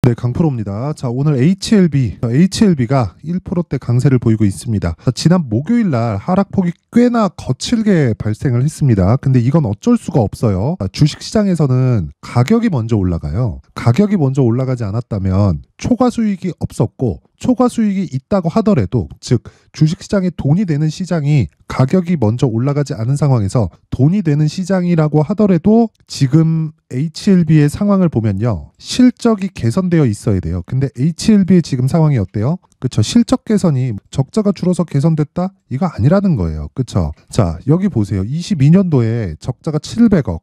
네, 강프로입니다. 자, 오늘 HLB가 1%대 강세를 보이고 있습니다. 자, 지난 목요일 날 하락폭이 꽤나 거칠게 발생을 했습니다. 근데 이건 어쩔 수가 없어요. 주식시장에서는 가격이 먼저 올라가요. 가격이 먼저 올라가지 않았다면 초과 수익이 없었고, 초과 수익이 있다고 하더라도, 즉 주식시장에 돈이 되는 시장이 가격이 먼저 올라가지 않은 상황에서 돈이 되는 시장이라고 하더라도 지금 HLB의 상황을 보면요, 실적이 개선되어 있어야 돼요. 근데 HLB의 지금 상황이 어때요? 그쵸? 실적 개선이 적자가 줄어서 개선됐다? 이거 아니라는 거예요. 그쵸? 자, 여기 보세요. 22년도에 적자가 700억,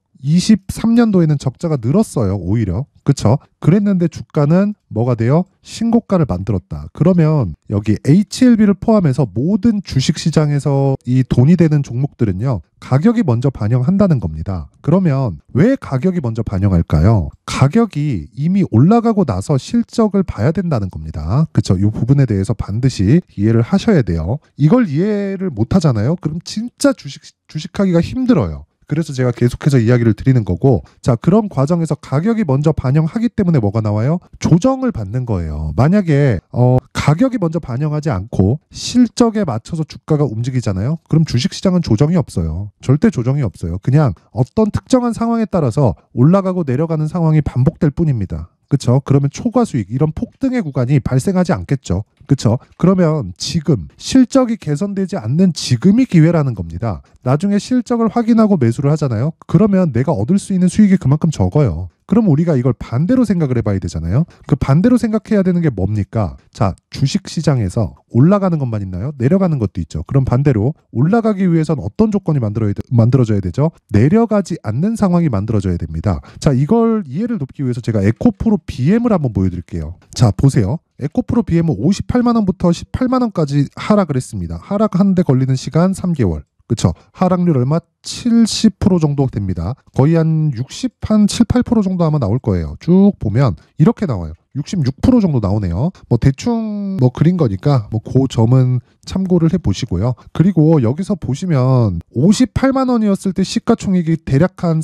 23년도에는 적자가 늘었어요. 오히려. 그쵸? 그랬는데 주가는 뭐가 돼요? 신고가를 만들었다. 그러면 여기 HLB를 포함해서 모든 주식시장에서 이 돈이 되는 종목들은요, 가격이 먼저 반영한다는 겁니다. 그러면 왜 가격이 먼저 반영할까요? 가격이 이미 올라가고 나서 실적을 봐야 된다는 겁니다. 그쵸? 이 부분에 대해서 반드시 이해를 하셔야 돼요. 이걸 이해를 못 하잖아요? 그럼 진짜 주식하기가 힘들어요. 그래서 제가 계속해서 이야기를 드리는 거고, 자, 그런 과정에서 가격이 먼저 반영하기 때문에 뭐가 나와요? 조정을 받는 거예요. 만약에 가격이 먼저 반영하지 않고 실적에 맞춰서 주가가 움직이잖아요. 그럼 주식시장은 조정이 없어요. 절대 조정이 없어요. 그냥 어떤 특정한 상황에 따라서 올라가고 내려가는 상황이 반복될 뿐입니다. 그쵸? 그러면 초과 수익, 이런 폭등의 구간이 발생하지 않겠죠. 그쵸? 그러면 지금 실적이 개선되지 않는 지금이 기회라는 겁니다. 나중에 실적을 확인하고 매수를 하잖아요. 그러면 내가 얻을 수 있는 수익이 그만큼 적어요. 그럼 우리가 이걸 반대로 생각을 해봐야 되잖아요. 그 반대로 생각해야 되는 게 뭡니까? 자, 주식시장에서 올라가는 것만 있나요? 내려가는 것도 있죠. 그럼 반대로 올라가기 위해선 어떤 조건이 만들어져야 되죠? 내려가지 않는 상황이 만들어져야 됩니다. 자, 이걸 이해를 돕기 위해서 제가 에코프로 BM을 한번 보여드릴게요. 자, 보세요. 에코프로 BM은 58만원부터 18만원까지 하락을 했습니다. 하락하는데 걸리는 시간 3개월. 그쵸? 하락률 얼마? 70% 정도 됩니다. 거의 한 7, 8% 정도 아마 나올 거예요. 쭉 보면 이렇게 나와요. 66% 정도 나오네요. 뭐 대충 그린 거니까 그 점은 참고를 해 보시고요. 그리고 여기서 보시면 58만 원이었을 때 시가총액이 대략 한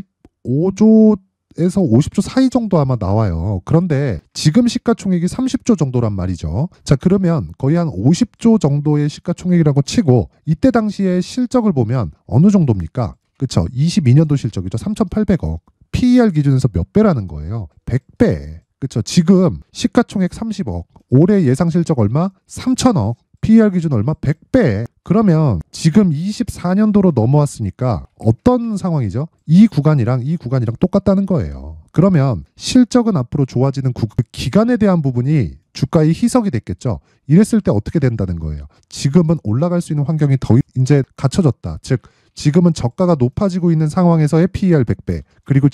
45조 에서 50조 사이 정도 아마 나와요. 그런데 지금 시가총액이 30조 정도란 말이죠. 자, 그러면 거의 한 50조 정도의 시가총액이라고 치고, 이때 당시에 실적을 보면 어느 정도입니까? 그쵸? 22년도 실적이죠. 3,800억. PER 기준에서 몇 배라는 거예요? 100배. 그쵸? 지금 시가총액 30억. 올해 예상 실적 얼마? 3,000억. PER 기준 얼마? 100배. 그러면 지금 24년도로 넘어왔으니까 어떤 상황이죠? 이 구간이랑 똑같다는 거예요. 그러면 실적은 앞으로 좋아지는 기간에 대한 부분이 주가의 희석이 됐겠죠. 이랬을 때 어떻게 된다는 거예요? 지금은 올라갈 수 있는 환경이 더 이제 갖춰졌다. 즉 지금은 저가가 높아지고 있는 상황에서의 PER 100배. 그리고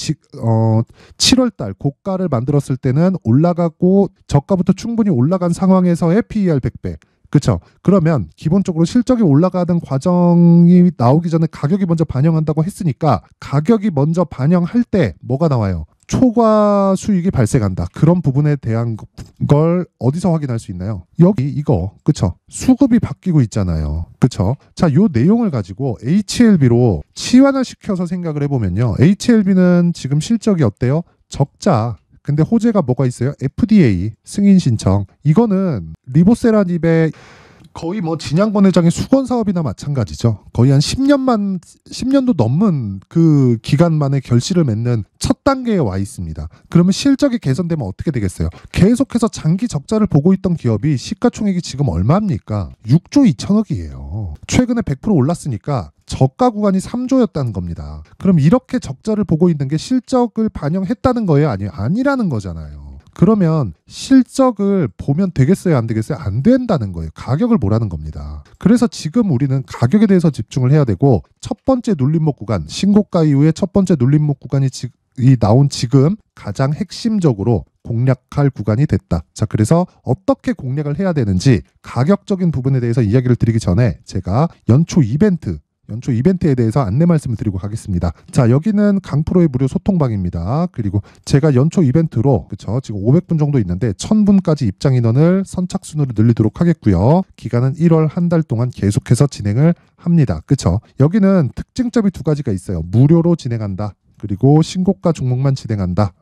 7월달 고가를 만들었을 때는 올라가고 저가부터 충분히 올라간 상황에서의 PER 100배. 그렇죠. 그러면 기본적으로 실적이 올라가는 과정이 나오기 전에 가격이 먼저 반영한다고 했으니까 가격이 먼저 반영할 때 뭐가 나와요? 초과 수익이 발생한다. 그런 부분에 대한 걸 어디서 확인할 수 있나요? 여기 이거. 그쵸? 수급이 바뀌고 있잖아요. 그쵸? 자, 요 내용을 가지고 HLB로 치환화시켜서 생각을 해보면요. HLB는 지금 실적이 어때요? 적자. 근데 호재가 뭐가 있어요? FDA 승인 신청. 이거는 리보세라닙의 거의 진양권 회장의 수건 사업이나 마찬가지죠. 거의 한 10년도 넘은 그 기간 만에 결실을 맺는 첫 단계에 와 있습니다. 그러면 실적이 개선되면 어떻게 되겠어요? 계속해서 장기 적자를 보고 있던 기업이 시가총액이 지금 얼마입니까? 6조 2천억이에요. 최근에 100% 올랐으니까 저가 구간이 3조였다는 겁니다. 그럼 이렇게 적자를 보고 있는 게 실적을 반영했다는 거예요? 아니라는 거잖아요. 그러면 실적을 보면 되겠어요? 안 되겠어요? 안 된다는 거예요. 가격을 보라는 겁니다. 그래서 지금 우리는 가격에 대해서 집중을 해야 되고, 첫 번째 눌림목 구간, 신고가 이후에 첫 번째 눌림목 구간이 나온 지금 가장 핵심적으로 공략할 구간이 됐다. 자, 그래서 어떻게 공략을 해야 되는지 가격적인 부분에 대해서 이야기를 드리기 전에 제가 연초 이벤트에 대해서 안내 말씀을 드리고 가겠습니다. 자, 여기는 강프로의 무료 소통방입니다. 그리고 제가 연초 이벤트로 지금 500분 정도 있는데 1000분까지 입장 인원을 선착순으로 늘리도록 하겠고요. 기간은 1월 한 달 동안 계속해서 진행을 합니다. 그쵸? 여기는 특징점이 두 가지가 있어요. 무료로 진행한다. 그리고 신고가 종목만 진행한다.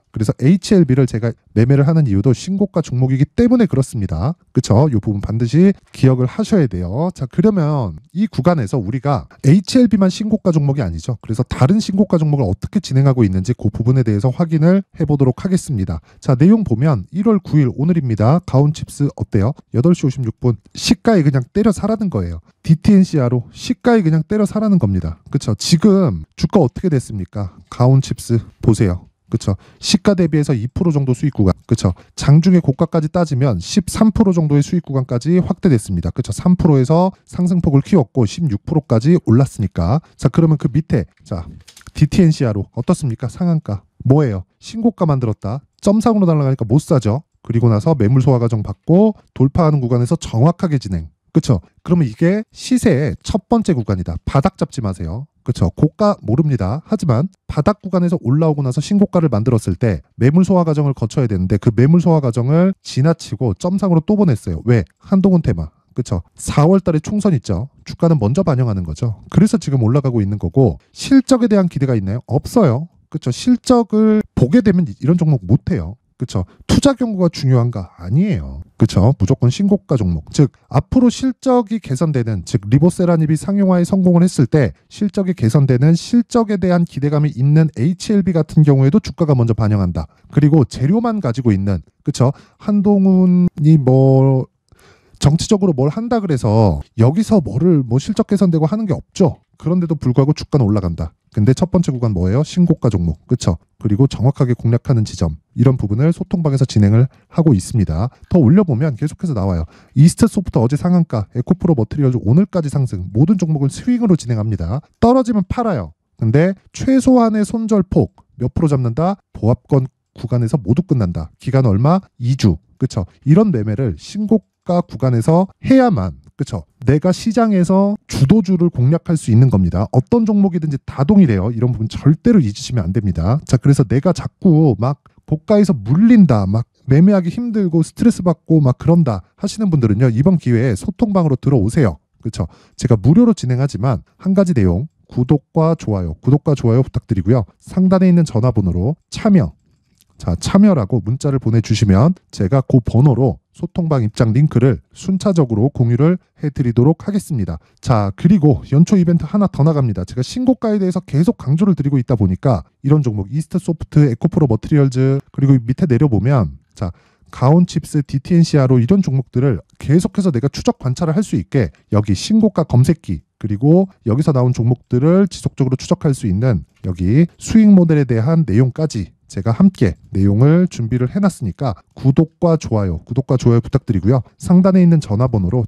그래서 HLB를 제가 매매를 하는 이유도 신고가 종목이기 때문에 그렇습니다. 그쵸? 이 부분 반드시 기억을 하셔야 돼요. 자, 그러면 이 구간에서 우리가 HLB만 신고가 종목이 아니죠. 그래서 다른 신고가 종목을 어떻게 진행하고 있는지 그 부분에 대해서 확인을 해보도록 하겠습니다. 자, 내용 보면 1월 9일 오늘입니다. 가온칩스 어때요? 8시 56분 시가에 그냥 때려 사라는 거예요. DTNCR로 시가에 그냥 때려 사라는 겁니다. 그쵸? 지금 주가 어떻게 됐습니까? 가온칩스 보세요. 그쵸? 시가 대비해서 2% 정도 수익 구간. 그쵸? 장중에 고가까지 따지면 13% 정도의 수익 구간까지 확대됐습니다. 그쵸? 3%에서 상승폭을 키웠고 16%까지 올랐으니까. 자, 그러면 그 밑에 자, DTNCR로 어떻습니까? 상한가. 뭐예요? 신고가 만들었다. 점상으로 날아가니까 못 사죠. 그리고 나서 매물 소화 과정 받고 돌파하는 구간에서 정확하게 진행. 그쵸? 그러면 이게 시세의 첫 번째 구간이다. 바닥 잡지 마세요. 그쵸? 고가 모릅니다. 하지만 바닥 구간에서 올라오고 나서 신고가를 만들었을 때 매물 소화 과정을 거쳐야 되는데 그 매물 소화 과정을 지나치고 점상으로 또 보냈어요. 왜? 한동훈 테마. 그쵸? 4월 달에 총선 있죠. 주가는 먼저 반영하는 거죠. 그래서 지금 올라가고 있는 거고 실적에 대한 기대가 있나요? 없어요. 그쵸? 실적을 보게 되면 이런 종목 못 해요. 그쵸? 투자 경고가 중요한가? 아니에요. 그쵸? 무조건 신고가 종목. 즉 앞으로 실적이 개선되는, 즉 리보세라닙이 상용화에 성공을 했을 때 실적이 개선되는, 실적에 대한 기대감이 있는 HLB 같은 경우에도 주가가 먼저 반영한다. 그리고 재료만 가지고 있는, 그쵸? 한동훈이 뭐 정치적으로 뭘 한다 그래서 여기서 뭐를 실적 개선되고 하는 게 없죠. 그런데도 불구하고 주가는 올라간다. 근데 첫 번째 구간 뭐예요? 신고가 종목. 그쵸? 그리고 정확하게 공략하는 지점. 이런 부분을 소통방에서 진행을 하고 있습니다. 더 올려보면 계속해서 나와요. 이스트소프트 어제 상한가, 에코프로 머트리얼즈 오늘까지 상승. 모든 종목을 스윙으로 진행합니다. 떨어지면 팔아요. 근데 최소한의 손절폭 몇 프로 잡는다? 보합권 구간에서 모두 끝난다. 기간 얼마? 2주. 그쵸? 이런 매매를 신고가 구간에서 해야만, 그쵸? 내가 시장에서 주도주를 공략할 수 있는 겁니다. 어떤 종목이든지 다 동일해요. 이런 부분 절대로 잊으시면 안 됩니다. 자, 그래서 내가 자꾸 막 고가에서 물린다, 막 매매하기 힘들고 스트레스 받고 막 그런다 하시는 분들은요, 이번 기회에 소통방으로 들어오세요. 그쵸? 제가 무료로 진행하지만 한 가지 내용, 구독과 좋아요 부탁드리고요. 상단에 있는 전화번호로 참여라고 문자를 보내주시면 제가 그 번호로 소통방 입장 링크를 순차적으로 공유를 해드리도록 하겠습니다. 자, 그리고 연초 이벤트 하나 더 나갑니다. 제가 신고가에 대해서 계속 강조를 드리고 있다 보니까 이런 종목 이스트소프트, 에코프로 머트리얼즈, 그리고 밑에 내려보면 자, 가온칩스, DTNCR로 이런 종목들을 계속해서 내가 추적 관찰을 할 수 있게 여기 신고가 검색기, 그리고 여기서 나온 종목들을 지속적으로 추적할 수 있는 여기 수익 모델에 대한 내용까지 제가 함께 내용을 준비를 해놨으니까 구독과 좋아요 부탁드리고요. 상단에 있는 전화번호로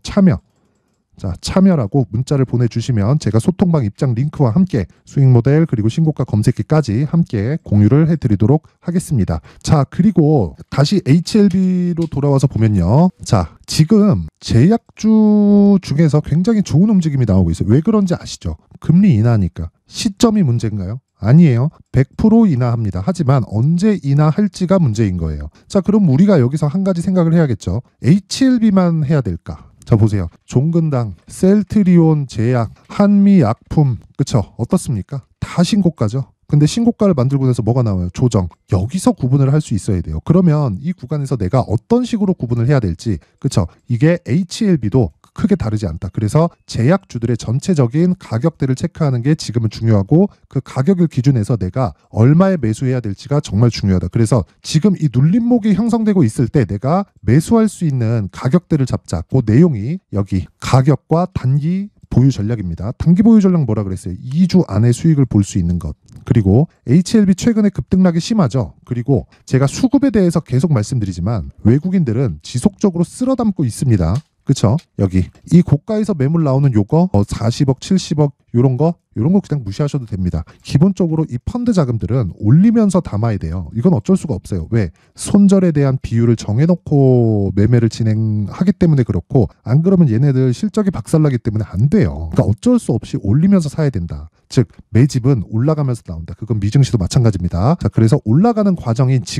참여라고 문자를 보내주시면 제가 소통방 입장 링크와 함께 수익 모델 그리고 신고가 검색기까지 함께 공유를 해드리도록 하겠습니다. 자, 그리고 다시 HLB로 돌아와서 보면요. 자, 지금 제약주 중에서 굉장히 좋은 움직임이 나오고 있어요. 왜 그런지 아시죠? 금리 인하니까. 시점이 문제인가요? 아니에요. 100% 인하합니다. 하지만 언제 인하할지가 문제인 거예요. 자, 그럼 우리가 여기서 한 가지 생각을 해야겠죠. HLB만 해야 될까? 자, 보세요. 종근당, 셀트리온 제약, 한미약품, 그쵸? 어떻습니까? 다 신고가죠. 근데 신고가를 만들고 나서 뭐가 나와요? 조정. 여기서 구분을 할 수 있어야 돼요. 그러면 이 구간에서 내가 어떤 식으로 구분을 해야 될지, 그쵸? 이게 HLB도 크게 다르지 않다. 그래서 제약주들의 전체적인 가격대를 체크하는 게 지금은 중요하고 그 가격을 기준해서 내가 얼마에 매수해야 될지가 정말 중요하다. 그래서 지금 이 눌림목이 형성되고 있을 때 내가 매수할 수 있는 가격대를 잡자. 그 내용이 여기 가격과 단기 보유 전략입니다. 단기 보유 전략 뭐라 그랬어요? 2주 안에 수익을 볼 수 있는 것. 그리고 HLB 최근에 급등락이 심하죠. 그리고 제가 수급에 대해서 계속 말씀드리지만 외국인들은 지속적으로 쓸어 담고 있습니다. 그쵸? 여기 이 고가에서 매물 나오는 요거 40억 70억 요런 거 그냥 무시하셔도 됩니다. 기본적으로 이 펀드 자금들은 올리면서 담아야 돼요. 이건 어쩔 수가 없어요. 왜? 손절에 대한 비율을 정해놓고 매매를 진행하기 때문에 그렇고, 안 그러면 얘네들 실적이 박살나기 때문에 안 돼요. 그러니까 어쩔 수 없이 올리면서 사야 된다. 즉 매집은 올라가면서 나온다. 그건 미증시도 마찬가지입니다. 자, 그래서 올라가는 과정인 지금,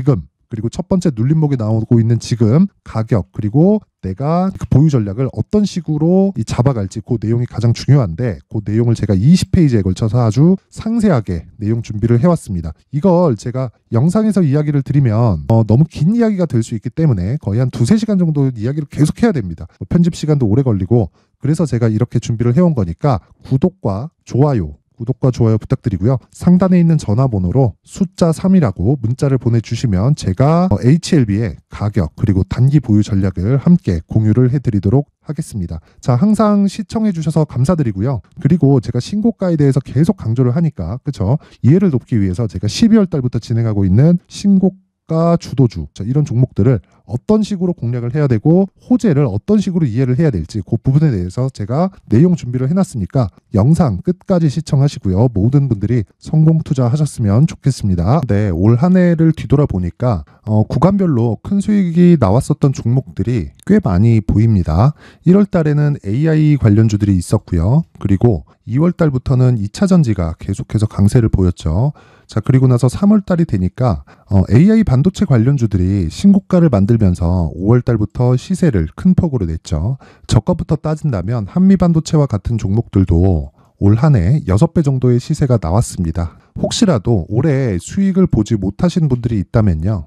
그리고 첫 번째 눌림목이 나오고 있는 지금 가격, 그리고 내가 그 보유 전략을 어떤 식으로 잡아갈지 그 내용이 가장 중요한데, 그 내용을 제가 20페이지에 걸쳐서 아주 상세하게 내용 준비를 해왔습니다. 이걸 제가 영상에서 이야기를 드리면 너무 긴 이야기가 될 수 있기 때문에 거의 한 2-3시간 정도 이야기를 계속 해야 됩니다. 편집 시간도 오래 걸리고, 그래서 제가 이렇게 준비를 해온 거니까 구독과 좋아요 부탁드리고요. 상단에 있는 전화번호로 숫자 3이라고 문자를 보내주시면 제가 HLB의 가격 그리고 단기 보유 전략을 함께 공유를 해드리도록 하겠습니다. 자, 항상 시청해 주셔서 감사드리고요. 그리고 제가 신고가에 대해서 계속 강조를 하니까, 그쵸? 이해를 돕기 위해서 제가 12월 달부터 진행하고 있는 신고가 주도주, 이런 종목들을 어떤 식으로 공략을 해야 되고 호재를 어떤 식으로 이해를 해야 될지 그 부분에 대해서 제가 내용 준비를 해놨으니까 영상 끝까지 시청하시고요. 모든 분들이 성공 투자하셨으면 좋겠습니다. 네, 올 한 해를 뒤돌아보니까 구간별로 큰 수익이 나왔었던 종목들이 꽤 많이 보입니다. 1월 달에는 AI 관련주들이 있었고요. 그리고 2월 달부터는 2차 전지가 계속해서 강세를 보였죠. 자, 그리고 나서 3월 달이 되니까 AI 반도체 관련주들이 신고가를 만들면서 5월 달부터 시세를 큰 폭으로 냈죠. 저가부터 따진다면 한미반도체와 같은 종목들도 올 한 해 6배 정도의 시세가 나왔습니다. 혹시라도 올해 수익을 보지 못하신 분들이 있다면요,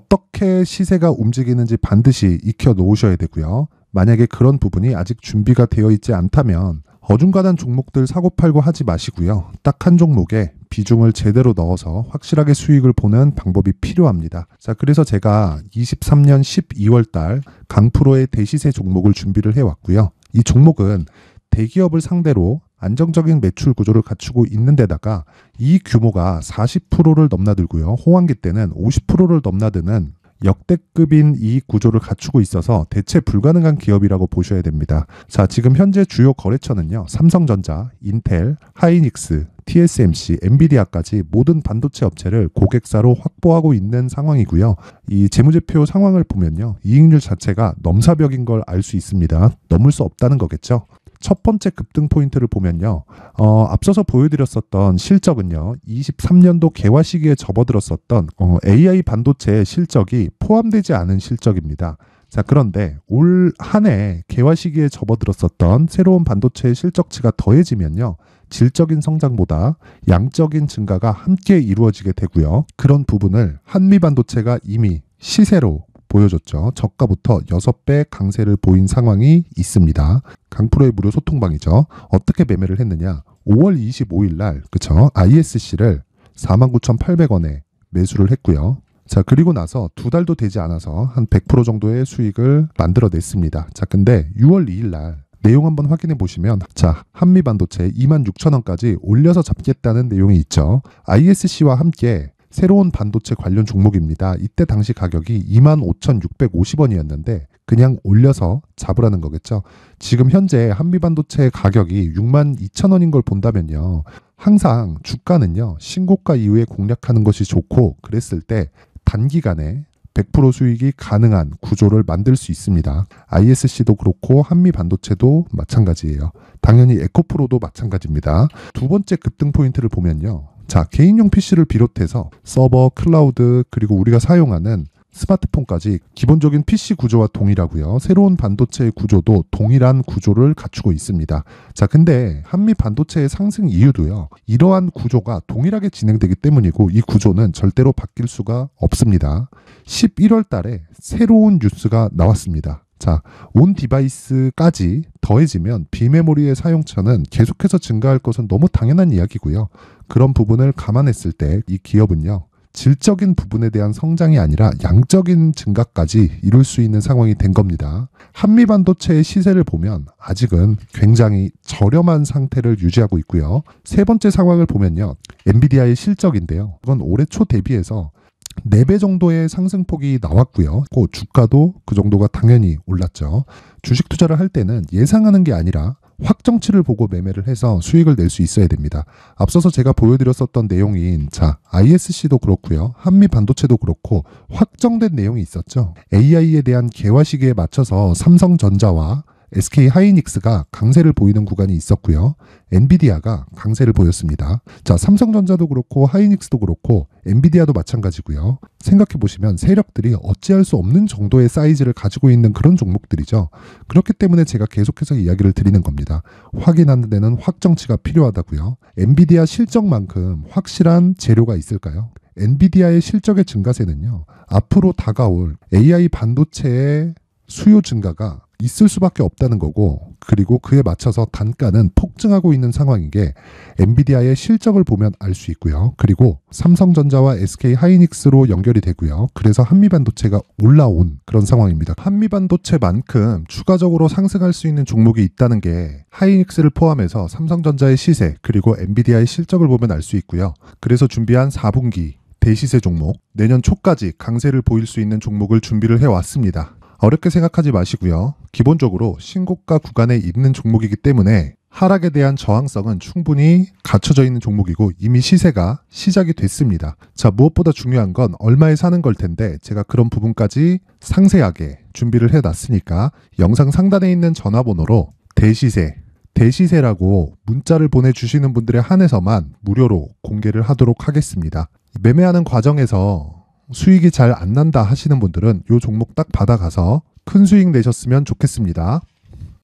어떻게 시세가 움직이는지 반드시 익혀 놓으셔야 되고요. 만약에 그런 부분이 아직 준비가 되어 있지 않다면 어중간한 종목들 사고팔고 하지 마시고요. 딱 한 종목에 비중을 제대로 넣어서 확실하게 수익을 보는 방법이 필요합니다. 자, 그래서 제가 23년 12월 달 강프로의 대시세 종목을 준비를 해왔고요. 이 종목은 대기업을 상대로 안정적인 매출 구조를 갖추고 있는 데다가 이 규모가 40%를 넘나들고요. 호황기 때는 50%를 넘나드는 역대급인 이 구조를 갖추고 있어서 대체 불가능한 기업이라고 보셔야 됩니다. 자, 지금 현재 주요 거래처는요, 삼성전자, 인텔, 하이닉스, TSMC, 엔비디아까지 모든 반도체 업체를 고객사로 확보하고 있는 상황이고요. 이 재무제표 상황을 보면요, 이익률 자체가 넘사벽인 걸 알 수 있습니다. 넘을 수 없다는 거겠죠. 첫 번째 급등 포인트를 보면요, 앞서서 보여드렸었던 실적은요, 23년도 개화 시기에 접어들었었던 AI 반도체의 실적이 포함되지 않은 실적입니다. 자, 그런데 올 한 해 개화 시기에 접어들었었던 새로운 반도체의 실적치가 더해지면요, 질적인 성장보다 양적인 증가가 함께 이루어지게 되고요. 그런 부분을 한미반도체가 이미 시세로 보여줬죠. 저가부터 6배 강세를 보인 상황이 있습니다. 강프로의 무료 소통방이죠. 어떻게 매매를 했느냐? 5월 25일 날, 그쵸? ISC를 49,800원에 매수를 했고요. 자, 그리고 나서 2달도 되지 않아서 한 100% 정도의 수익을 만들어냈습니다. 자, 근데 6월 2일 날 내용 한번 확인해 보시면, 자, 한미반도체 26,000원까지 올려서 잡겠다는 내용이 있죠. ISC와 함께 새로운 반도체 관련 종목입니다. 이때 당시 가격이 25,650원이었는데 그냥 올려서 잡으라는 거겠죠. 지금 현재 한미반도체 가격이 62,000원인 걸 본다면요, 항상 주가는요, 신고가 이후에 공략하는 것이 좋고, 그랬을 때 단기간에 100% 수익이 가능한 구조를 만들 수 있습니다. ISC도 그렇고 한미반도체도 마찬가지예요. 당연히 에코프로도 마찬가지입니다. 두 번째 급등 포인트를 보면요, 자, 개인용 PC를 비롯해서 서버, 클라우드, 그리고 우리가 사용하는 스마트폰까지 기본적인 PC 구조와 동일하고요. 새로운 반도체의 구조도 동일한 구조를 갖추고 있습니다. 자, 근데 한미 반도체의 상승 이유도요, 이러한 구조가 동일하게 진행되기 때문이고, 이 구조는 절대로 바뀔 수가 없습니다. 11월 달에 새로운 뉴스가 나왔습니다. 자, 온 디바이스까지 더해지면 비메모리의 사용처는 계속해서 증가할 것은 너무 당연한 이야기고요. 그런 부분을 감안했을 때 이 기업은요, 질적인 부분에 대한 성장이 아니라 양적인 증가까지 이룰 수 있는 상황이 된 겁니다. 한미반도체의 시세를 보면 아직은 굉장히 저렴한 상태를 유지하고 있고요. 세 번째 상황을 보면요, 엔비디아의 실적인데요, 이건 올해 초 대비해서 4배 정도의 상승폭이 나왔고요. 그 주가도 그 정도가 당연히 올랐죠. 주식 투자를 할 때는 예상하는 게 아니라 확정치를 보고 매매를 해서 수익을 낼 수 있어야 됩니다. 앞서서 제가 보여드렸었던 내용인, 자, ISC도 그렇고요, 한미 반도체도 그렇고 확정된 내용이 있었죠. AI에 대한 개화 시기에 맞춰서 삼성전자와 SK 하이닉스가 강세를 보이는 구간이 있었고요. 엔비디아가 강세를 보였습니다. 자, 삼성전자도 그렇고 하이닉스도 그렇고 엔비디아도 마찬가지고요. 생각해 보시면 세력들이 어찌할 수 없는 정도의 사이즈를 가지고 있는 그런 종목들이죠. 그렇기 때문에 제가 계속해서 이야기를 드리는 겁니다. 확인하는 데는 확정치가 필요하다고요. 엔비디아 실적만큼 확실한 재료가 있을까요? 엔비디아의 실적의 증가세는요, 앞으로 다가올 AI 반도체의 수요 증가가 있을 수밖에 없다는 거고, 그리고 그에 맞춰서 단가는 폭증하고 있는 상황인 게 엔비디아의 실적을 보면 알 수 있고요. 그리고 삼성전자와 SK 하이닉스로 연결이 되고요. 그래서 한미반도체가 올라온 그런 상황입니다. 한미반도체만큼 추가적으로 상승할 수 있는 종목이 있다는 게 하이닉스를 포함해서 삼성전자의 시세 그리고 엔비디아의 실적을 보면 알 수 있고요. 그래서 준비한 4분기 대시세 종목, 내년 초까지 강세를 보일 수 있는 종목을 준비를 해왔습니다. 어렵게 생각하지 마시고요. 기본적으로 신고가 구간에 있는 종목이기 때문에 하락에 대한 저항성은 충분히 갖춰져 있는 종목이고 이미 시세가 시작이 됐습니다. 자, 무엇보다 중요한 건 얼마에 사는 걸 텐데 제가 그런 부분까지 상세하게 준비를 해놨으니까 영상 상단에 있는 전화번호로 대시세라고 문자를 보내주시는 분들에 한해서만 무료로 공개를 하도록 하겠습니다. 매매하는 과정에서 수익이 잘 안 난다 하시는 분들은 이 종목 딱 받아가서 큰 수익 내셨으면 좋겠습니다.